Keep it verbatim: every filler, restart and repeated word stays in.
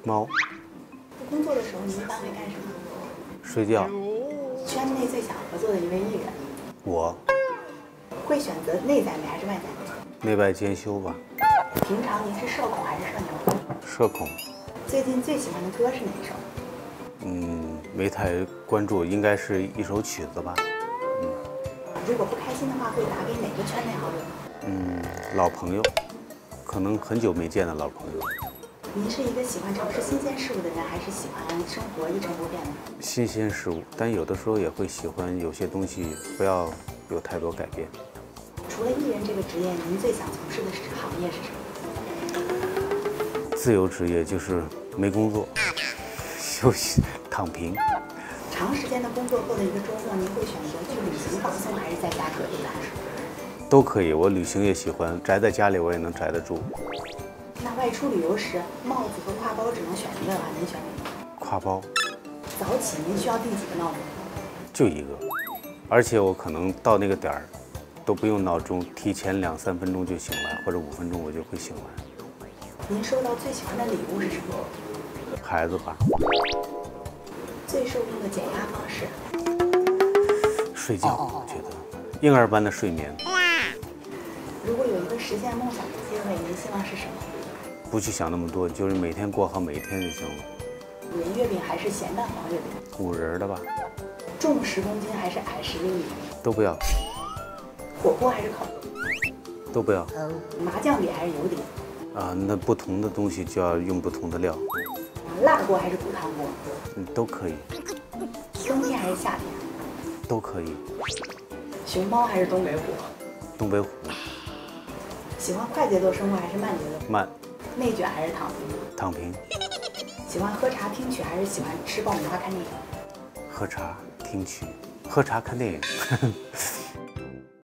猫。 不工作的时候，你一般会干什么？ 睡觉。 圈内最想合作的一位艺人。 我。 会选择内在美还是外在美？ 内外兼修吧。 平常您是社恐还是社牛？ 社恐。 最近最喜欢的歌是哪一首？ 嗯，没太关注，应该是一首曲子吧。嗯。 如果不开心的话，会打给哪个圈内好友？ 嗯，老朋友，可能很久没见的老朋友。 您是一个喜欢尝试新鲜事物的人，还是喜欢生活一成不变的？ 新鲜事物，但有的时候也会喜欢有些东西不要有太多改变。 除了艺人这个职业，您最想从事的行业是什么？ 自由职业就是没工作，休息躺平。 长时间的工作后的一个周末，您会选择去旅行放松，还是在家隔离看书？ 都可以，我旅行也喜欢，宅在家里我也能宅得住。 那外出旅游时，帽子和挎包只能选一个的话，您选哪个？ 挎包。 早起您需要定几个闹钟？ 就一个，而且我可能到那个点儿都不用闹钟，提前两三分钟就醒来，或者五分钟我就会醒来。 您收到最喜欢的礼物是什么？ 孩子吧。 最受用的减压方式？ 睡觉，我觉得婴儿般的睡眠。 如果有一个实现梦想的机会，您希望是什么？ 不去想那么多，就是每天过好每一天就行了。 五仁月饼还是咸蛋黄月饼？ 五仁的吧。 重十公斤还是矮十厘米？ 都不要。 火锅还是烤肉？ 都不要。 麻酱底还是油底？ 啊，那不同的东西就要用不同的料。 辣锅还是骨汤锅？ 嗯，都可以。 冬天还是夏天？ 都可以。 熊猫还是东北虎？ 东北虎。 喜欢快节奏生活还是慢节奏？ 慢。 内卷还是躺平？ 躺平。 喜欢喝茶听曲还是喜欢吃爆米花看电影？ 喝茶听曲，喝茶看电影。